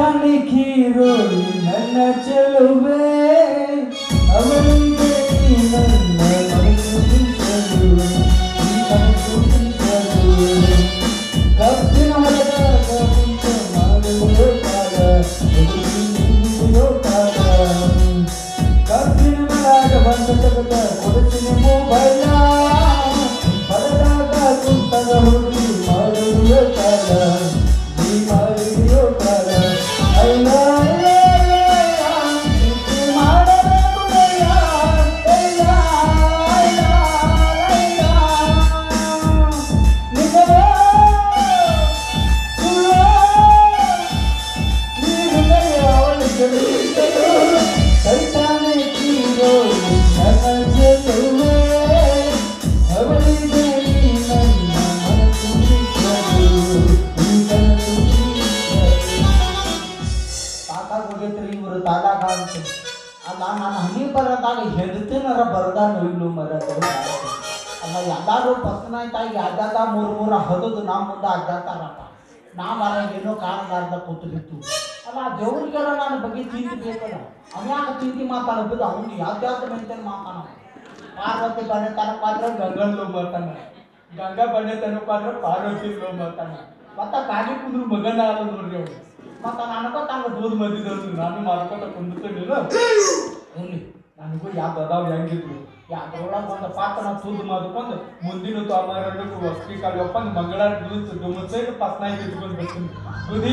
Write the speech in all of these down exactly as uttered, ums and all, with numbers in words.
ಸೈತಾನಿ ಕೀರು ನನ್ನ ಚೆಲುವೆ ಅವಳಿಗೆ ನನ್ನ ಮನಸ್ಸು ನಿಂತರು ಈ ಕನಸು ನಿಂತರು ಕಬ್ಬಿನ ಮರದ ಕುಂತ ಮಾಡುವ ಕಾಲ ಕಾಲ ಕಬ್ಬಿನ ಮರದ ಬಂದ ತಗದ ಕೊಡುತ್ತಿನ ಮೊಬೈಲ ಪರದಾಗ ಕುಂತದ ಹುಡುಗಿ ಮಾಡುವ ಕಾಲ ನೀ ಮಾಡುವ ಕಾಲ ಐಲ ಅಲ್ಲ ನಾನು ಹನಿ ಬರೋದಾಗ ಹೆದರ್ತೀನಾರ ಬರದ ನೋಯ್ಲು ಮರದ ಅಲ್ಲ ಎಲ್ಲಾರು ಪಸ್ನಾಯ್ತಾಗಿ ಅಡ್ಡಾದ ಮೂರು ಮೂರ ಹದದು ನಾ ಮುಂದೆ ಅಡ್ಡಾಡ್ತಾರಪ್ಪ ನಾ ಬರ ಏನೋ ಕಾರಣದಾರ್ದ ಕೂತುಬಿಟ್ಟು ಅಲ್ಲ ಆ ದೇವ್ರಿಗೆಲ್ಲ ನನ್ನ ಬಗ್ಗೆ ಚಿಂತೆ ಬೇಕಲ್ಲ ಅವ್ಯಾಕ ಚಿಂತೆ ಮಾತಾಡೋದು ಅವ್ನು ಯಾವ್ದಾವ್ದು ಮೆಂಟೇನ್ ಮಾತಾಡ ಪಾರ್ವತಿ ಬಣ್ಣೆ ತನಪಾದ್ರೆ ಗಂಗನ್ ಲೋ ಬರ್ತಾನೆ ಗಂಗಾ ಬಣ್ಣೆ ತನಪಾದ್ರೆ ಪಾರ್ವತಿ ಲೋ ಬರ್ತಾನೆ ಮತ್ತ ಕಾಗಿ ಕುಂದ್ರು ಮಗನ ಆದ ನೋಡ್ರಿ ಅವ್ರು ಮತ್ತ ನನಗ ತಾಂಗ ದೂರ ಬಂದಿದ್ರು ನಾನು ಮಾಡ್ಕೊತ ಕುಂದಿರ್ತೀನಿಲ್ಲ ಇರ್ಲಿ ನನಗೂ ಯಾವ್ದು ಅದಾವ ಹೆಂಗಿದ್ರು ಯಾವ್ದ್ರೊಳಗೆ ಒಂದು ಪಾತ್ರ ತೂದು ಮಾಡ್ಕೊಂಡು ಮುಂದಿನ ತೋಮಾರಕ್ಕೂ ವಸ್ತಿ ಕಾಲು ಒಪ್ಪಂದು ಮಂಗಳಾರ ದುಡಿದು ದುಮ್ಮಸೈದು ಪತ್ನಾಯಿ ಇಟ್ಕೊಂಡು ಬರ್ತೀನಿ ಗುದಿ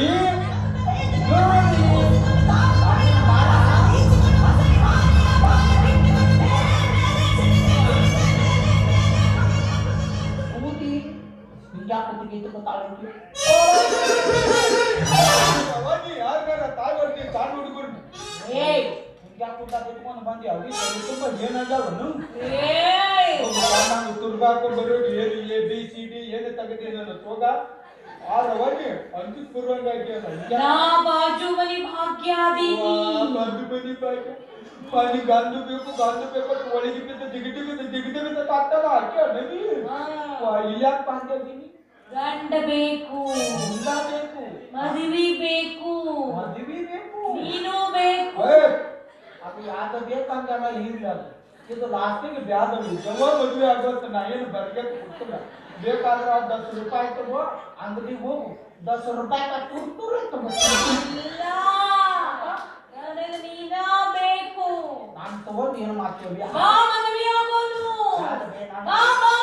ಕೂತಿ ಹಿಂಜಾಕುತಿ ಗೀತ ಗೊತ್ತಾಳಿ ಯಾರ್ಗಾರ ತಾಯಿ ಹೊಡ್ತೀವಿ ತಾನು ಹುಡುಗರು ಏ ಹಿಂಜಾಕುತ್ತ ಇಟ್ಕೊಂಡು ಬಂದಿ ಅವ್ರಿಗೆ ತುಂಬ ಏನಾದವನು ತುರ್ಗಾಕ ಬರೋದು ಏನು ಎ ಬಿ ಸಿ ಡಿ ಏನು ತೆಗೆದೇನ ತೋಗ ಆರವರಿಗೆ ಅಂತು ಪೂರ್ವಂಗಾಗಿ ಬಾಜು ಮನಿ ಭಾಗ್ಯಾದೀನಿ ಬಾಜು ಮನಿ ಭಾಗ್ಯ ಮನಿ ಗಂದು ಬೇಕು ಗಂದು ಬೇಕು ಒಳಗೆ ಬಿದ್ದು ದಿಗಿಟಿ ಬಿದ್ದು ದಿಗಿಟಿ ಬಿದ್ದು ತಾಗ್ತಾರ ಹಾಕಿ ನವಿ ಇಲ್ಯಾಕ ಭಾಗ್ಯಾದೀನಿ ಗಂಡ ಬೇಕು ಇಲ್ಲ ಬೇಕು ಮದುವೆ ಬೇಕು ಮದುವೆ ಬೇಕು ನೀನು ಬೇಕು ಅದು ಯಾವ್ದು ಬೇಕಂಗಲ್ಲ ಇಲ್ಲ ಅದು ಇದು ಲಾಸ್ಟಿಗೆ ಬ್ಯಾದ ಜವ ಮದುವೆ ಆಗೋದು ನಾ ಏನು ಬರ್ಗೆ ಕೊಡ್ತಿಲ್ಲ ಬೇಕಾದ್ರೆ ಅದು ದಸ್ ರೂಪಾಯಿ ತಗೋ ಅಂಗಡಿಗೆ ಹೋಗು ದಸ್ ರೂಪಾಯಿ ಟೂರ್ ಟೂರ್ ನನಗೆ ನೀನ ಬೇಕು ನಾನು ತಗೊಂಡು ಏನು ಮಾಡ್ತೀವಿ ಬಾ ಮದುವೆ ಆಗೋನು ಬಾ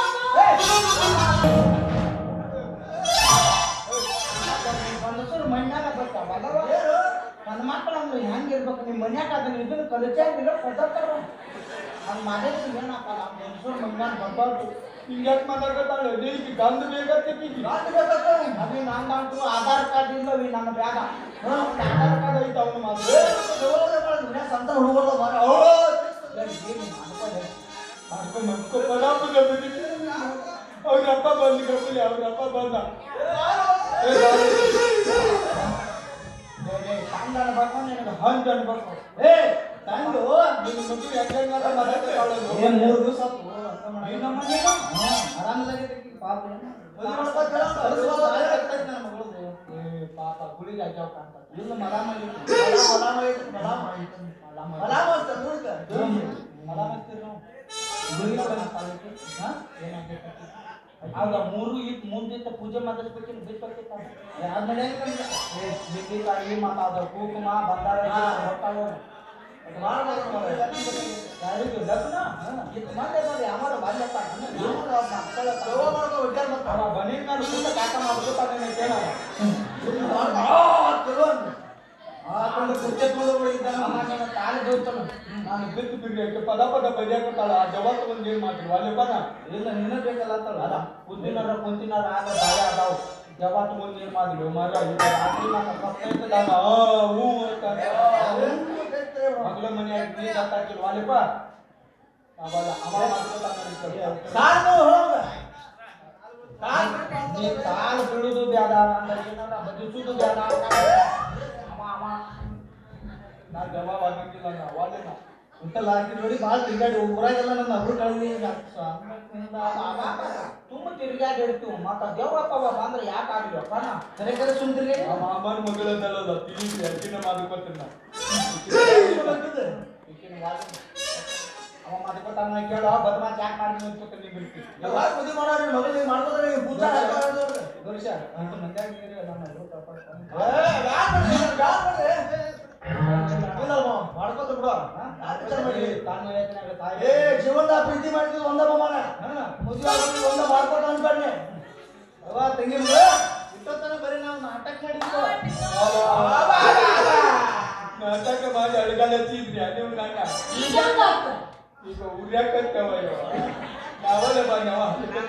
ಮನುಷ್ಯರು ಮಣ್ಣಾಗ ಬರ್ತಾವಲ್ಲ ನನ್ನ ಮಕ್ಕಳು ಅಂದ್ರೆ ಹೆಂಗಿರ್ಬೇಕು ನಿಮ್ಮ ಮನ್ಯಾಗ ಅದನ್ನ ಇದನ್ನು ಕಲಿಚಾಗಿಲ್ಲ ಕೊಡ್ತಾರ ಅದು ಮಾಡಿದ್ರೆ ಏನಾಗಲ್ಲ ಮನುಷ್ಯರು ಮಣ್ಣಾಗ ಬರ್ಬಾರ್ದು ಹಿಂಗ್ಯಾಕೆ ಮಾತಾಡ್ಕೊತಾಳೆ ನೀರಿಗೆ ಗಂದು ಬೇಕತ್ತಿ ಅದೇ ನಾನು ಅಂಟು ಆಧಾರ್ ಕಾರ್ಡ್ ಇಲ್ಲವಿ ನನ್ನ ಬ್ಯಾಗ ಆಧಾರ್ ಕಾರ್ಡ್ ಐತೆ ಅವನು ಮಾತ್ರ ಸಂತ ಹುಡುಗರು ಬರ ಮಾಡ್ಕೊ ಮಾಡ್ಕೊ ಬರಾಬರ ಅವ್ರ ಅಪ್ಪ ಬಂದು ಕಪ್ಪಲಿ ಅವ್ರ ಅಪ್ಪ ಬಂದ ತಂದನ ಬರ್ಕೊಂಡು ನಿನಗೆ ಹಂಚ್ ಅನ್ಬೇಕು ಏ ತಂದು ನಿನ್ನ ಮದುವೆ ಯಾಕೆ ಮೂರು ದಿವಸ ಆರಾಮದಾಗಿ ಪಾಪ ಪಾಪ ಗುಳಿಗೆ ಹಾಕ್ಯಾವ ಕಾಣ್ತ ಇಲ್ಲ ಮರಾಮಲ್ಲಿ ಅವ್ರ ಮೂರು ಇತ್ತು ಮುಂದಿತ್ತ ಪೂಜೆ ಮಾಡಿಸ್ಬೇಕಿಲ್ಲ ಬಿಟ್ಬೇಕಿತ್ತ ಆದ್ಮೇಲೆ ಬಿಟ್ಟಿ ಕಾಯಿ ಮಾತಾಡ ಕುಕುಮ ಬಂದಾರ ಯಾರಿಗೂ ಲಗ್ನ ಇತ್ತು ಮಂದಿ ನೋಡಿ ಅಮರ ಬಾಲ್ಯಪ್ಪ ಬನ್ನಿ ನಾನು ಕೂಡ ಕಾಟ ಮಾಡ್ಬೇಕಾದ್ರೆ ಕೇಳ ಕುರ್ಚೆ ತುಳಿದ ತಾಳಿ ದೋಸ್ತನು ನಾನು ಬಿಟ್ಟು ಬಿಡ್ಲಿ ಪದ ಪದ ಬದಿಯಾಕತ್ತಾಳ ಆ ಜವಾತ್ ಬಂದು ಏನ್ ಮಾಡ್ತೀವಿ ಅಲ್ಲಿ ಬನ ಇಲ್ಲ ನಿನ್ನ ಬೇಕಲ್ಲ ಅಂತಾಳ ಅಲ್ಲ ಕುಂತಿನಾರ ಕುಂತಿನಾರ ಆಗ ಬಾಳೆ ಅದಾವ ಜವಾತ್ ಮುಂದೆ ಏನ್ ಮಾಡಿದ್ವಿ ಮರ ರಾತ್ರಿ ನಾನು ಕಷ್ಟ ಹೂ ಮಗಳ ಮನೆಯಾಗ ನೀರು ಹತ್ತಾಕಿಲ್ವ ಅಲ್ಲಿಪ್ಪ ಅವಲ್ಲ ಅವ ಕಾಲು ಬೀಳುದು ಬ್ಯಾಡ ಅಂದ್ರೆ ಬದಿಸುದು ಬ್ಯಾಡ ಅವ ಅವ ನಾ ಜವಾಬ್ ಆಗಿಲ್ಲ ನಾ ವಾಲಿನ ವಿಠಲ ಹಾಕಿ ನೋಡಿ ಭಾಳ ತಿರ್ಗಾಡಿ ಊರಾಗೆಲ್ಲ ನನ್ನ ಅಬ್ರು ಕಳೆದಿ ತುಂಬ ತಿರ್ಗಾಡಿ ಇಡ್ತೀವಿ ಮತ್ತ ದೇವ್ರಪ್ಪ ಬಂದ್ರೆ ಯಾಕೆ ಆಗ್ಲಿವಪ್ಪ ನಾ ಕರೆ ಕರೆ ಸುಮ್ ತಿರ್ಗಾಡಿ ಅಮ್ಮನ ಮಗಳದಲ್ಲ ತಿಳಿಸಿ ಅರ್ಜಿನ ಮಾಡ್ಕೊತೀನಿ ಅವ ಮಾಡ್ಕೊತಾನ ಕೇಳೋ ಬದಮಾಸ್ ಯಾಕೆ ಮಾಡಿ ಅನ್ಕೋತೀನಿ ಬಿಡ್ತೀವಿ ಯಾವಾಗ ಮದುವೆ ಮಾಡೋರು ಮಗಳು ಮಾಡ್ಕೋದ್ರೆ ಪೂಜಾ ದೊರ್ಷ ಅಂತ ಮಂದ್ಯಾಗ ನಮ್ಮ ಮಾಡ್ಕೋತ ಬಿಡು ತಾಯಿ ಏ ಜೀವನದ ಪ್ರೀತಿ ಮಾಡಿದ್ರು ಒಂದ ಮಾಮನ ಮದುವೆ ಆಗೋದು ಒಂದ ಮಾಡ್ಕೋತ ಅನ್ಬಾರ್ನಿ ಅವ ತಂಗಿ ಇಷ್ಟೊತ್ತನ ಬರೀ ನಾವು ನಾಟಕ ಮಾಡಿದ್ವಿ ನಾಟಕ ಮಾಡಿ ಅಳಗಾಲ ಹಚ್ಚಿದ್ರಿ ನೀವು ನಾಟ ಈಗ ಹಂಗಾಗ್ತ. ಈಗ ಉರ್ಯಾಕತ್ತವ ನಾವಲ್ಲ ಬಾ ನಾವ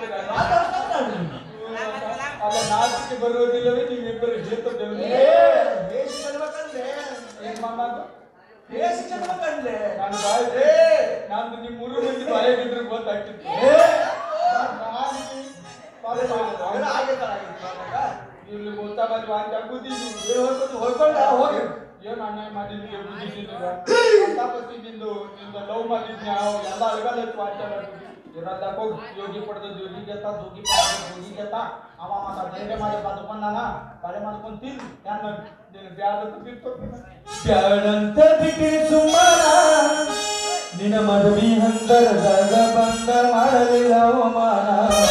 ಅಲ್ಲ ನಾಚಿಕೆ ಬರೋದಿಲ್ಲವೇ ನೀವಿಬ್ಬರು ಹೇಳ್ತದ್ದೇವೆ ಬೇಸಿ ಕಲ್ಬೇಕಂದ್ರೆ ಏನ್ ಮಾಮಾಗ ಬೇಸಿ ಕಲ್ಬೇಕಂದ್ರೆ ನಾನು ಬಾಯ್ ನಾನು ನಿಮ್ ಮೂರು ಮಂದಿ ಬಾಯಾಗಿದ್ರೆ ಗೊತ್ತಾಗ್ತಿತ್ತು ಇಲ್ಲಿ ಗೊತ್ತಾಗದು ಅಂತ ಕೂತಿದ್ದೀನಿ ಹೋಗ್ಕೊಂಡ ಹೋಗಿ ಏನ್ ಅನ್ಯಾಯ ಮಾಡಿದ್ವಿ ಬುದ್ಧಿಸಿದ್ದೀಗ ನಿಂದು ನಿಂದು ಲವ್ ಮಾಡಿದ್ನಿ ಎಲ್ಲ ಅಳಗಾಲ ಹಚ್ಚಿ ಮಾತಾಡೋದು ಇರೋದ ಹೋಗಿ ಯೋಗಿ ಪಡೆದ ಯೋಗಿ ಗೆತ್ತ ಜೋಗಿ ಪಡೆದ ಜೋಗಿ ಗೆತ್ತ ಅವ ಮತ್ತ ಧೈರ್ಯ ಮಾಡಿ ಬದುಕೊಂಡಾನ ಬಳೆ ಮಾಡ್ಕೊಂಡ್ ತಿಂದು ನಾನು ನೀನು ಬ್ಯಾಡಂತ ಬಿಟ್ಟು ಬ್ಯಾಡಂತ ಬಿಟ್ಟಿ ಸುಮ್ಮನ ನಿನ್ನ ಮದುವೆ ಹಂದರದಾಗ ಬಂದ ಮಾಡಲಿಲ್ಲ ಅವಮಾನ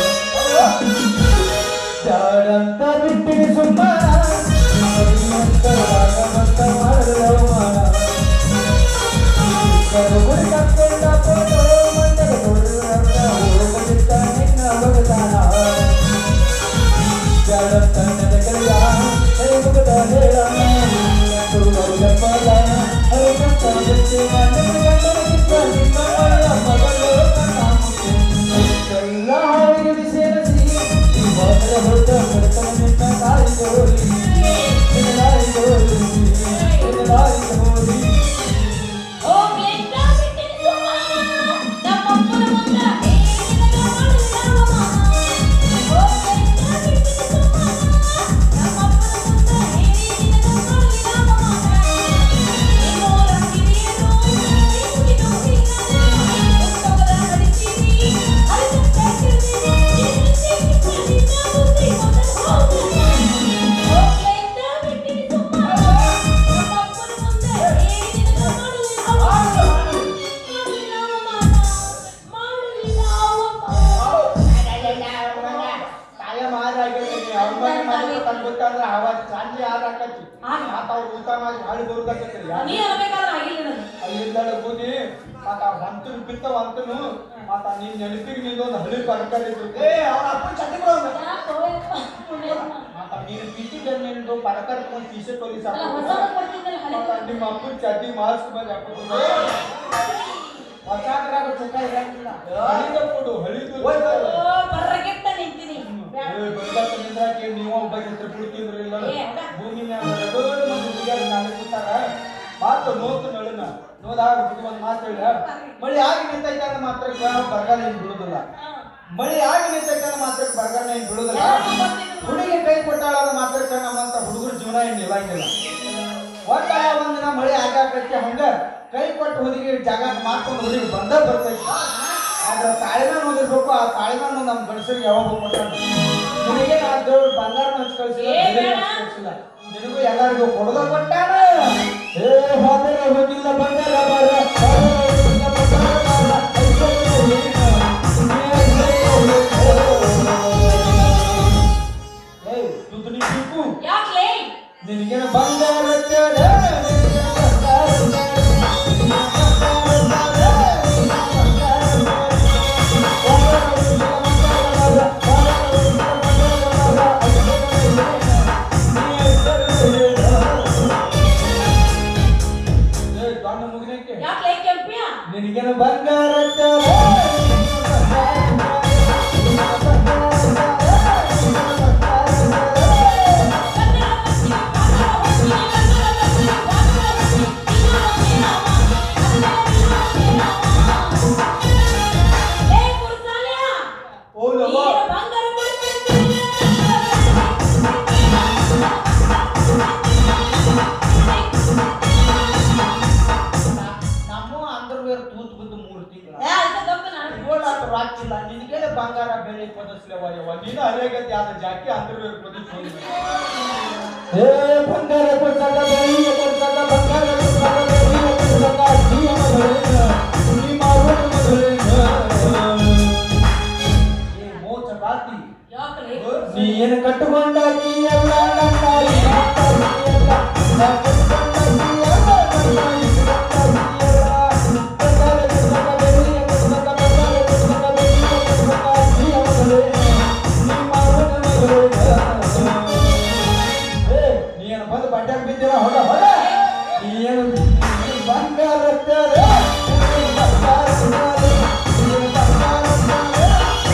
ಬ್ಯಾಡಂತ ಬಿಟ್ಟಿ ಸುಮ್ಮನ ನಿನ್ನ ಮದುವೆ ಹಂದರದಾಗ ಬಂದ ಮಾಡಲಿಲ್ಲ ಅವಮಾನ ಕರುಗುಡಿ ಕಟ್ಕೊಂಡ ಫೋಟೋ ಮಂಡಲ ಕೊಡುವಂತ ಹೋಗದಿದ್ದ ನಿನ್ನ ಬಡತನ ಬ್ಯಾಡಂತ ನನ್ನ ಕೈಯ ಕೈ ಮುಗದ ಹೇಳಣ ತುಳುಗಪ್ಪಲ ಹರಿಕಂತ ಬೆಚ್ಚೆ ನನ್ನ ಗಂಡನಿಗಿಂತ ನಿಮ್ಮ ಮಗಳ ಮಗಳು ನನ್ನ ಮುಖ್ಯ ಎಲ್ಲ ಹಾವಿಗೆ ಸೇರಿಸಿ ಈ ಬಾಗಿಲ ಹೊರಟ ಬಡತನ ನಿನ್ನ ದಾರಿ ತೋರಿ ನಿನ್ನ ದಾರಿ ತೋರಿ ನಿನ್ನ ದಾರಿ ತೋರಿ ಓ ಕೆಟ್ಟ ಬಿಟ್ಟಿನ ಸುಮಾನ ನಮ್ಮಪ್ಪನ ಮುಂದ ಏನಿಲ್ಲ ಮಾಡಲಿಲ್ಲ ಅವಮಾನ. ಓ ಕೆಟ್ಟ ಬಿಟ್ಟಿನ ಸುಮಾನ ನಮ್ಮಪ್ಪನ ಮುಂದ ಏನಿಲ್ಲ ಮಾಡಲಿಲ್ಲ ಅವಮಾನ. ನಿಮ್ಮೋರ ಕಿರಿಯರು ನಿಮಗಿದು ಹೀಗಾನ ಉತ್ತಮದ ನಡಿತೀರಿ ಅರಿತ ಕೇಳ್ತೀರಿ ನಿನ್ನ ಬುದ್ಧಿ ಮೊದಲು ಹೋಗುತ್ತ. ಓ ಕೆಟ್ಟ ಬಿಟ್ಟಿನ ಸುಮಾನ ನಮ್ಮಪ್ಪನ ಮುಂದ ಏನಿಲ್ಲ ಮಾಡಲಿಲ್ಲ ಅವಮಾನ. ಮಾಡಲಿಲ್ಲ ಅವಮಾನ ಮಾಡಲಿಲ್ಲ ಅವಮಾನ. ಕಾಯ ಮಾರಿ ಆಗಿರ್ತೀನಿ ಅವ್ರ ಮನೆ ಮಾಡಿ ತಂದ್ಬಿಟ್ಟಂದ್ರೆ ಅವ ಸಂಜೆ ಆರು ಹಾಕತ್ತಿ ಮತ್ತ ಅವ್ರು ಊಟ ಮಾಡಿ ಹಾಳಿ ಬರುದಾಕತ್ರಿ ನೀ ಅನ್ಬೇಕಾದ್ರೆ ಆಗಿಲ್ಲ ನನಗೆ. ಅಲ್ಲಿಂದ ಬೂದಿ ಮತ್ತ ಹೊಂತನು ಬಿತ್ತ ಹೊಂತನು ಮತ್ತ ನಿನ್ ನೆನಪಿಗೆ ನಿಂದೊಂದು ಹಳಿ ತರಕಾರಿ ಏ ಅವ್ರ ಅಪ್ಪನ ಚಟ್ನಿ ಬಿಡೋದು ಯಾಕೋ ಯಪ್ಪ ಪುಣ್ಯಾತ್ಮ. ಮತ್ತ ನೀನು ಬಿಟ್ಟಿದ್ದ ನಿಂದು ತರಕಾರಿ ತಗೊಂಡು ಟಿ ಶರ್ಟ್ ಹೊಲಿ ಅಲ್ಲ ಹೊಸದು ಕೊಡ್ತಿದ್ದಲ್ಲ ಹಳೆ ಮತ್ತ ನಿಮ್ಮ ಅಪ್ಪನ ಚಡ್ಡಿ ಮಾಸ್ಕ್ ಮೇಲೆ ಹಾಕೋದು ಹೊಸಾದ್ರಾಗ ಸುಖ ಇರಂಗಿಲ್ಲ ಹಳಿದ ಕೊಡು ಹಳಿದು ಓ ಬರ್ರಗೆಟ್ಟ ನಿಂತೀನಿ. ಬರ್ಲಾಕ ನಿಂದ್ರಾಕಿ ನೀವು ಒಬ್ಬ ಹೆಸರು ಬಿಡ್ತಿದ್ರು ಇಲ್ಲ ಏ, ಅದ. ಭೂಮಿ ಮ್ಯಾಲ ರಗಡ್ ಮಂದಿ ಹುಡುಗಿಯರು ನಾಳೆ ಕೂತಾರ ಮಾತು ನೋತು ನಳನ ನೋದಾಗ ಹುಡುಗಿ ಒಂದು ಮಾತು ಹೇಳ ಮಳಿ ಆಗಿ ನಿಂತೈತಾನ ಮಾತ್ರ ಬರಗಾಲ ಏನ್ ಬಿಡುದಿಲ್ಲ ಹಾ. ಮಳಿ ಆಗಿ ನಿಂತೈತಾನ ಮಾತ್ರ ಬರಗಾಲ ಏನ್ ಬಿಡುದಿಲ್ಲ ಯಾರು ಬರ್ತಿದ್ರು? ಹುಡುಗಿ ಕೈ ಕೊಟ್ಟಾಳ ಮಾತ್ರ ನಮ್ಮಂತ ಹುಡುಗರ ಜೀವನ ಏನ್ ನಿಲ್ಲಂಗಿಲ್ಲ ಒಟ್ಟ ಒಂದ್ ದಿನ ಮಳಿ ಆಗಾಕೈತಿ ಹಂಗ ಕೈ ಕೊಟ್ಟು ಹುಡುಗಿ ಜಾಗ ಮಾಡ್ಕೊಂಡು ಹುಡುಗಿ ಬಂದ ಬರ್ತೈತಿ ಆದ್ರ ತಾಳಿನ ನೋಡಿರ್ಬೇಕು ಆ ತಾಳಿನ ನಮ್ ಗಂಡಸರಿಗೆ ಯಾವಾಗ ಕೊಟ್ಟಾನ ನಿನಗೆ ನಾ ದೇವ್ರು ಬಂಗಾರ ಹಂಚ್ ಕಳ್ಸಿಲ್ಲ ಏ, ಬೆಳ್ಳಿ ಬೇಡ. ಹಂಚ್ ಕಳ್ಸಿಲ್ಲ ನಿನಗೂ ಎಲ್ಲರಿಗೂ ಕೊಡದ ಕೊಟ್ಟಾನ ಏ ಹೋದರೆ ಹೋಗಿಲ್ಲ ಬಂಗಾರ ಬಾರ ಹೋಗಿಲ್ಲ ಬಂಗಾರ ಬಾರ ಐಸೋರು ಹೋಗಿಲ್ಲ ಏಯ್ ದುಡ್ಡು ನೀಕು ಯಾಕ್ಲೇ? ನಿನಗೇನು ಬಂಗಾರ ಕೇಳ ದೊಡ್ಡ ಮುಗಿನಕ್ಕೆ ಯಾಕ್ಲೇ ಕೆಂಪ್ಯ? ನಿನಗೇನು ಬಂಗಾರ ಕೇಳ ಏ ಕುರ್ಸಾಲ್ಯ, ಓಲವ್ವ ನೀನು ಬಂಗಾರ ಮಾಡ್ತಿರ್ತೀಯ. ನಮ್ಮ ಅಂಡರ್ವೇರ್ ಬಂಗಾರ ಬೆಳ್ಳಿ ಪದಸ್ಲೇವ ಯವ್ವ ನೀನು ಹರಿಯಾಗತಿ ಆದ ಜಾಕಿ ಅಂತಿರ್ಬೇಕು ಪದಸ್ಲಿ ಏ ಬಂಗಾರ ಕೊಡ್ಸಕ ಬೆಳ್ಳಿ ಕೊಡ್ಸಕ ಬಂಗಾರ ಕೊಡ್ಸಕ ಬೆಳ್ಳಿ ಕೊಡ್ಸಕ ಜೀವ ಮಗಳೇನ ನೀ ಮಾವನ ಮಗಳೇನ ಏ ಮೋಚ ಕಾತಿ ಯಾಕಲೆ ನೀ ಏನು ಕಟ್ಟುಕೊಂಡಾಗಿ ಎಲ್ಲ ನನ್ನ ಇಸ್ಕೊಂಡಾಗಿ ಎಲ್ಲ ನಾ ಕಟ್ಟುಕೊಂಡಾಗಿ ಎಲ್ಲ ನನ್ನ ಇಸ್ಕೊಂಡಾಗಿ ಎಲ್ಲ ಬಂಗಾರ ಕೊಡ್ಸಕ ಬೆಳ್ಳಿ ಕೊಡ್ಸಕ ಬಂಗಾರ ಕೊಡ್ಸಕ ಬೆಳ್ಳಿ ಕೊಡ್ಸಕ ಜೀವ ಮಗಳೇನ ನೀ ಮಾವನ ಮಗಳೇನ ನೀನು ಬಂದು ಬಡ್ಡ್ಯಾಗ ಬಿದ್ದಿರ ಹೊಡ ಹೊಡ ನೀನು ಬಂಗಾರ ತಾರೆ ಬಂಗಾರ ತಾರೆ ಬಂಗಾರ ತಾರೆ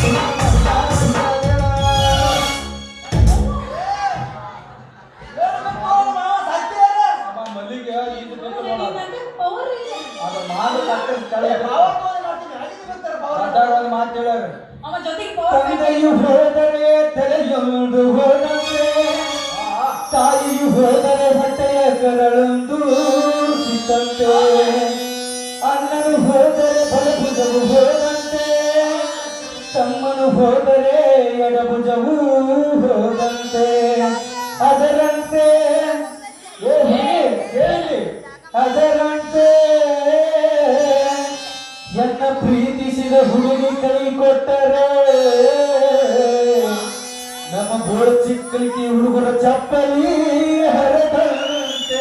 ಅಮ್ಮ ಮಲ್ಲಿಗೆ ಇದು ಬೇಕು ನಿನ್ನ ನೋಡ ಹತ್ರ ಪವರ್ ಇಲ್ಲ ಅದು ಮಾಡು ಕಟ್ಟ ಸ್ಥಳ ಒಂದು ಮಾತು ಹೇಳ್ಯಾರ ಅವ ಜೊತೆಗೆ ಪವರ್ ತಂದೆಯು ಹೋದರೆ ತಲೆಯೊಂದು ಹೋದಂತೆ ತಾಯಿಯು ಹೋದರೆ ಹೊಟ್ಟೆಯ ಕರಳೊಂದು ಸಿಕ್ಕಂತೆ ಅಣ್ಣನು ಹೋದರೆ ಬಲಭುಜವು ಹೋದಂತೆ ತಮ್ಮನು ಹೋದರೆ ಎಡಭುಜವು ಹೋದಂತೆ ಅದರಂತೆ ಏ ಹೇಳಿ ಹೇಳಿ ಅದರಂತೆ ಎನ್ನ ಪ್ರೀತಿಸಿದ ಹುಡುಗಿ ಕೈ ಕೊಟ್ಟರೆ ನಮ್ಮ ಬೋಳ ಚಿಕ್ಕಲಿಕ್ಕೆ ಹುಡುಗರ ಚಪ್ಪಲಿ ಹರದಂತೆ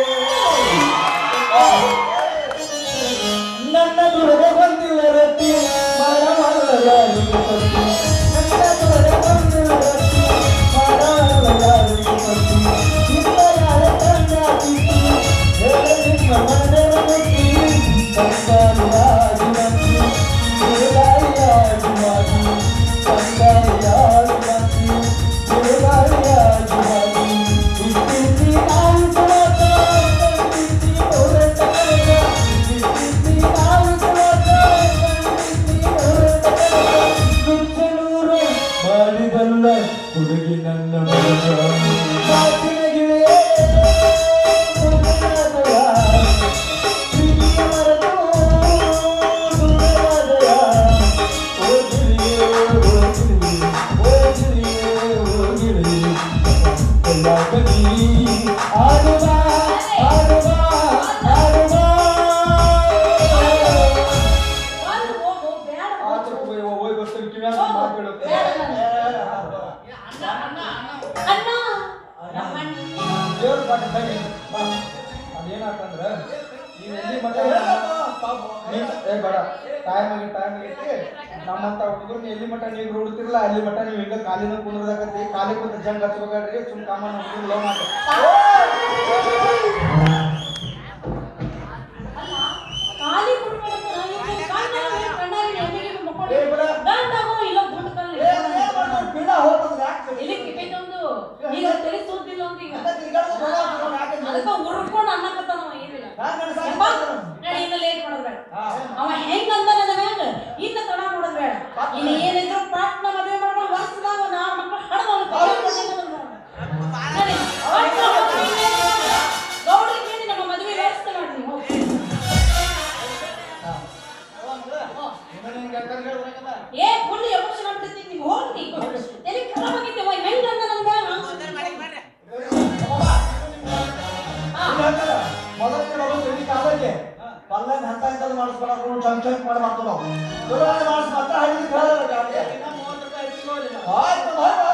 ನನ್ನ ದುರ್ಗ ಬಂದಿಲ್ಲ ರತ್ತಿ ಮರ ಮರಳಿಗೆ ಪತ್ತಿ ನನ್ನ ದುರ್ಗ ಬಂದಿಲ್ಲ ರತ್ತಿ ಮರ ಮರಳಿಗೆ ಪತ್ತಿ ಇಲ್ಲ ಯಾರ ತಂದಾಗಿತ್ತು ಹೇಳ ನಿಮ್ಮ ಮನದ ಮುಟ್ಟಿ ಸಂಗಾರಿಯಾಗಿ ಹೇಗಾರಿಯಾಗಿ ಸಂಗಾರಿಯಾಗಿ ಹೇಗಾರಿಯಾಗಿ ಇತ್ತೀಚಿ ನಾವು ಸುಮತ ಇತ್ತೀಚಿ ಹೊರಟ ಇತ್ತೀಚಿ ನಾವು ಸುಮತ ಇತ್ತೀಚಿ ಹೊರಟ ನುಚ್ಚನೂರು ಮಾಡಿದಲ್ಲ ಹುಡುಗಿ ನನ್ನ ಮಗ ಮಾತಿನ ಗಿಳಿಯೇ ಒಂದು ಹೋಗು ಬೇಡ ಆಚೆ ಹೋಗಿ ಹೋಗಿ ಬರ್ತೀನಿ ಕಿವ್ಯಾಗ ಮಾತು ಹೇಳುತ್ತೆ ಅಣ್ಣ ನಮ್ಮ ಅಣ್ಣ ದೇವ್ರ ಪಾಠ ತಂಗಿ ಬಾ ಅದೇನಾತಂದ್ರ ನೀವು ಎಲ್ಲಿ ಮಠ ನೀವ್- ಏ ಬೇಡ ಟೈಮ್ ಆಗಿ ಟೈಮ್ ಆಗೈತಿ ನಮ್ಮಂತ ಹುಡುಗರು ಎಲ್ಲಿ ಮಠ ನೀವು ಹುಡುತಿರಲ್ಲ ಅಲ್ಲಿ ಮಠ ನೀವು ಹಿಂಗ ಕಾಲಿನ ಕುಂದ್ರದಾಗತ್ತಿ ಕಾಲಿ ಕುಂತ ಜಂಗ್ ಹಚ್ಬೇಕಾಡ್ರಿ ಸುಮ್ ಕಾಮನ್ ಹುಡುಗರು ಲವ್ ಮಾಡಿ ಅಲ್ಲ ಖಾಲಿ ಕುಡ್ಕೊಂಡು ನಾನು ಕಾಣ್ತಾನೆ ಕಣ್ಣಾಗಿ ಎಣ್ಣೆಗೆ ಮಕ್ಕೊಂಡು ಏ ಬಿಡ. ಗಂಟಾಗೋ ಇಲ್ಲ ಗುಂಡು ಕಲ್ಲು ಪಿಂಡ ಹೋಗ್ತದೆ ಯಾಕೆ ಇಲ್ಲಿ ಕಿಟೈತೊಂದು ಈಗ ತಲೆ ಸೋತಿಲ್ಲ ಅಂತ ಈಗ ಅಂತ ತಿರ್ಗಾಡ್ದು ಹೋಗೋದು ನಾವು ಯಾಕೆ ಅಂತ ಅದಕ್ಕ ಉರ್ಕೊಂಡು ಅನ್ನಕತ್ತಾನ ಅವ ಏನಿಲ್ಲ ನಾನ್ ನನ್ನ ಸಾಕು ಯಪ್ಪ, ನಡಿ ಇನ್ನ ಲೇಟ್ ಮಾಡೋದ್ ಬೇಡ ಹಾ. ಅವ ಹೆಂಗ್ ಅಂದ ನನ್ನ ಮ್ಯಾಗ ಇನ್ನ ತಡ ಮಾಡೋದ್ ಬೇಡ ಇನ್ನು ಏನಿದ್ರು ಪಾಟ್ನ ಮದುವೆ ಮಾಡ್ಕೊಂಡು ವರ್ಷದಾಗ ನಾಲ್ಕು ಮಕ್ಕಳು ಹಡದ ಅವ್ನು ಗೌಡ್ರಿಗೆ ಹೇಳಿ ನಮ್ಮ ಮದುವೆ ವ್ಯವಸ್ಥೆ ಮಾಡ್ತೀನಿ ಹೋಗಿ ಇನ್ನು ನಿನ್ಗೆ ಯಾಕಂದ್ರೆ ಹೇಳ್ಬೇಕಲ್ಲ ಏ ಫುಲ್ ಎಮೋಷನ್ ಆಗ್ಬಿಡ್ತೀನಿ ನೀವು ಹೋಗಿ ತಲೆ ಖರಾಬ್ ಆಗೈತೆ ಅವ ಹೆಂಗ್ ಅಂದ ನನ್ನ ಮ್ಯಾಗ ಮೊದಲನೇ ಮಗಳು ತಿಳಿ ಕಾಲಕ್ಕೆ ಪಲ್ಲನ್ ಹಂತ ಇಂತದ್ದು ಮಾಡಿಸ್ಕೊಳಕ್ಕೆ ಚಂಕ್ ಚಂಕ್ ಮಾಡಿ ಮಾಡ್ತು ನಾವು ದುರಾಣಿ ಮಾಡಿಸ್ ಮಾತ್ರ ಹಳ್ಳಿ ಕೇಳಲ್ಲ ಆಯ್ತು ಹೋಯ್ ಬಾ